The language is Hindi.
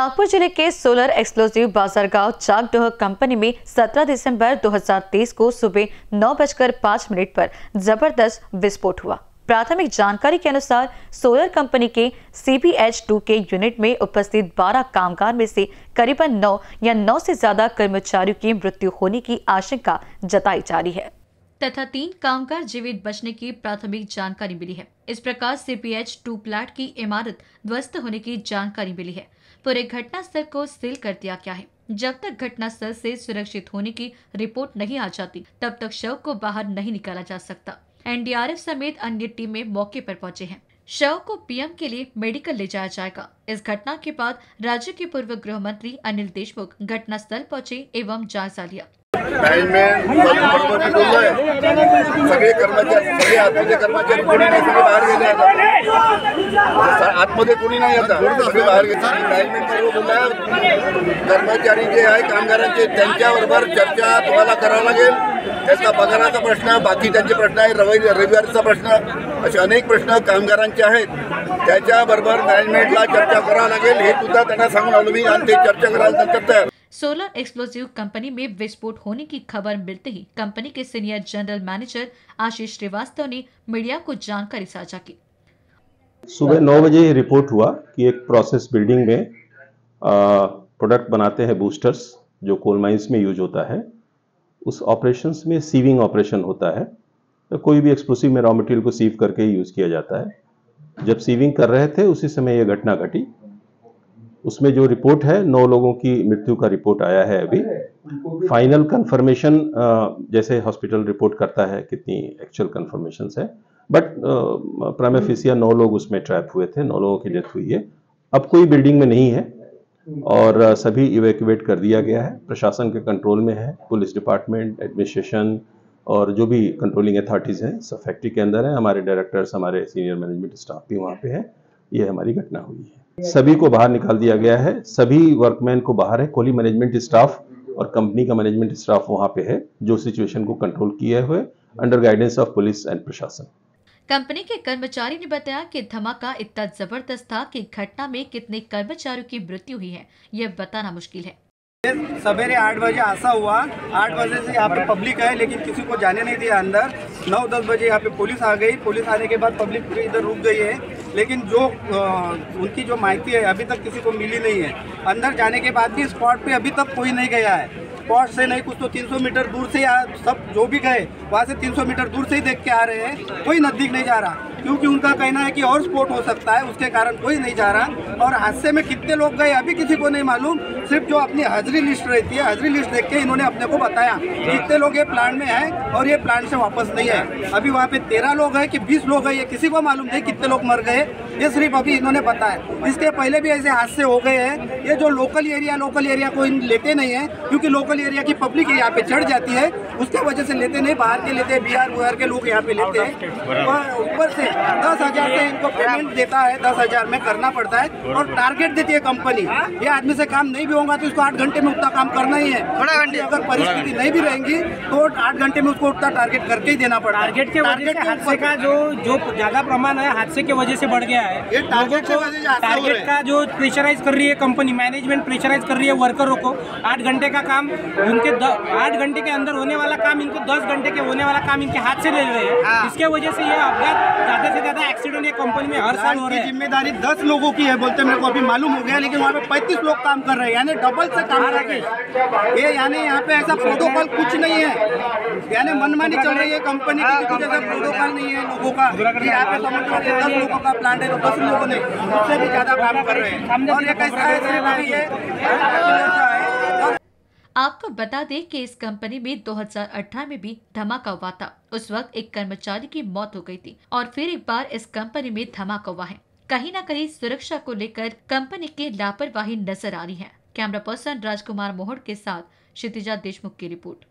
नागपुर जिले के solar explosive Bazargaon Chakdoh company में 17 दिसंबर 2023 को सुबह 9:05 पर जबरदस्त विस्फोट हुआ। प्राथमिक जानकारी के अनुसार सोलर कंपनी के CPH2 के यूनिट में उपस्थित 12 कामगार में से करीबन 9 या 9 से ज्यादा कर्मचारियों की मृत्यु होने की आशंका जताई जा रही है तथा 3 कामगार जीवित बचने की प्राथमिक जानकारी मिली है। इस प्रकार CPH2 प्लांट की इमारत ध्वस्त होने की जानकारी मिली है। पूरे घटनास्थल को सील कर दिया गया है। जब तक घटनास्थल से सुरक्षित होने की रिपोर्ट नहीं आ जाती, तब तक शव को बाहर नहीं निकाला जा सकता। NDRF समेत अन्य टीमें मौके पर पहुंचे हैं। शव को PM के लिए मेडिकल ले जाया जाएगा। इस घटना के बाद राज्य के पूर्व गृह मंत्री अनिल देशमुख घटनास्थल पहुंचे एवं जायजा लिया। सगळे कर्मचारी आतमध्ये कर्मचारी कोणी नाही, सगळे बाहेर गेले आता आतमध्ये कोणी नाही, आता सगळे बाहेर गेले। मॅनेजमेंट सर्व बोलला कर्मचारी जे आहे कामगारांचे त्यांच्याबरोबर चर्चा तुम्हाला करावं लागेल। त्याचा पगाराचा प्रश्न, बाकी त्यांचे प्रश्न आहे, रविवारचा प्रश्न, असे अनेक प्रश्न कामगारांचे आहेत। त्याच्याबरोबर मॅनेजमेंटला चर्चा करावं लागेल हे सुद्धा त्यांना सांगून आलो मी आणि ते चर्चा करायला नंतर तयार। सोलर एक्सप्लोसिव कंपनी में विस्फोट होने की खबर मिलते ही कंपनी के senior general manager Ashish Shrivastava ने मीडिया को जानकारी साझा की। सुबह 9 बजे रिपोर्ट हुआ कि एक प्रोसेस बिल्डिंग में प्रोडक्ट बनाते हैं बूस्टर्स, जो कोल माइंस में यूज होता है। उस ऑपरेशंस में सीविंग ऑपरेशन होता है, तो कोई भी एक्सप्लोसिव में रॉ मटेरियल को सीव करके यूज किया जाता है। जब सीविंग कर रहे थे उसी समय यह घटना घटी। उसमें जो रिपोर्ट है 9 लोगों की मृत्यु का रिपोर्ट आया है। अभी फाइनल कंफर्मेशन जैसे हॉस्पिटल रिपोर्ट करता है कितनी एक्चुअल कंफर्मेशंस है, बट प्राइमा फेसिया 9 लोग उसमें ट्रैप हुए थे, 9 लोगों की डेथ हुई है। अब कोई बिल्डिंग में नहीं है और सभी इवैक्यूएट कर दिया गया है, प्रशासन के कंट्रोल में है। पुलिस डिपार्टमेंट, एडमिनिस्ट्रेशन और जो भी कंट्रोलिंग अथॉरिटीज़ हैं सब फैक्ट्री के अंदर है। हमारे डायरेक्टर्स, हमारे सीनियर मैनेजमेंट स्टाफ भी वहाँ पे है। ये हमारी घटना हुई है। सभी को बाहर निकाल दिया गया है, सभी वर्कमैन को बाहर है। कोली मैनेजमेंट स्टाफ और कंपनी का मैनेजमेंट स्टाफ वहाँ पे है, जो सिचुएशन को कंट्रोल किए हुए under guidance of police and प्रशासन। कंपनी के कर्मचारी ने बताया कि धमाका इतना जबरदस्त था कि घटना में कितने कर्मचारियों की मृत्यु हुई है, यह बताना मुश्किल है। सवेरे 8 बजे ऐसा हुआ। 8 बजे से यहाँ पे पब्लिक है, लेकिन किसी को जाने नहीं दिया अंदर। 9-10 बजे यहाँ पे पुलिस आ गई। पुलिस आने के बाद पब्लिक पूरी इधर रुक गई है, लेकिन जो उनकी जो माहिती है अभी तक किसी को मिली नहीं है। अंदर जाने के बाद भी स्पॉट पे अभी तक कोई नहीं गया है। स्पॉट से नहीं कुछ तो 300 मीटर दूर से, सब जो भी गए वहाँ से 300 मीटर दूर से ही देख के आ रहे हैं। कोई नज़दीक नहीं जा रहा, क्योंकि उनका कहना है कि और स्फोट हो सकता है, उसके कारण कोई नहीं जा रहा। और हादसे में कितने लोग गए अभी किसी को नहीं मालूम। सिर्फ जो अपनी हाजिरी लिस्ट रहती है, हाजिरी लिस्ट देख के इन्होंने अपने को बताया कितने लोग ये प्लांट में हैं और ये प्लांट से वापस नहीं है। अभी वहाँ पे 13 लोग हैं कि 20 लोग हैं, ये किसी को मालूम नहीं कितने लोग मर गए, ये सिर्फ अभी इन्होंने बताया। इसके पहले भी ऐसे हादसे हो गए हैं। ये जो लोकल एरिया को लेते नहीं है, क्योंकि लोकल एरिया की पब्लिक यहाँ पे चढ़ जाती है, उसके वजह से लेते नहीं। बाहर के लेते हैं, बिहार के लोग यहाँ पे लेते हैं। और ऊपर से 10,000 से इनको पेमेंट देता है, 10,000 में करना पड़ता है और टारगेट देती है कंपनी। ये आदमी से काम नहीं भी होगा तो इसको 8 घंटे में उतना काम करना ही है। अगर परिस्थिति नहीं भी रहेंगी तो 8 घंटे में उसको उतना टारगेट करके ही देना पड़ता है। टारगेट के हादसे का जो ज्यादा प्रमाण है हादसे की वजह से बढ़ गया है। ये टारगेट का जो प्रेशराइज कर रही है कंपनी, मैनेजमेंट प्रेशराइज कर रही है वर्करों को। 8 घंटे का काम उनके 8 घंटे के अंदर होने वाला काम इनको 10 घंटे के होने वाला काम इनके हाथ से ले रहे हैं। इसके वजह से ये अपघात ज्यादा से ज्यादा एक्सीडेंट ये कंपनी में हर साल हो रहे हैं। जिम्मेदारी 10 लोगों की है बोलते मेरे को अभी मालूम हो गया, लेकिन वहाँ पे 35 लोग काम कर रहे हैं, यानी डबल से काम कर रहे हैं। ये यानी यहाँ पे ऐसा प्रोटोकॉल कुछ नहीं है, यानी मनमानी चल रही है कंपनी की। कुछ ऐसा प्रोटोकॉल नहीं है लोगों का। यहाँ पे समझ लो 10 लोगों का प्लांट है तो 10 लोगों ने उससे भी ज्यादा काम कर रहे हैं। और ये कैसा है आपको बता दें कि इस कंपनी में 2018 में भी धमाका हुआ था। उस वक्त एक कर्मचारी की मौत हो गई थी और फिर एक बार इस कंपनी में धमाका हुआ है। कहीं न कहीं सुरक्षा को लेकर कंपनी की लापरवाही नजर आ रही है। कैमरा पर्सन राजकुमार मोहड़ के साथ क्षितिजा देशमुख की रिपोर्ट।